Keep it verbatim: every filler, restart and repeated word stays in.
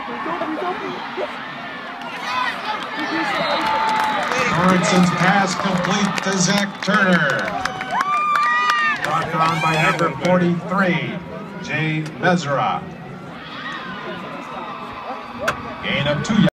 Sorensen's pass complete to Zach Turner. Brought on by number forty-three, Jay Mesra. Gain of two yards.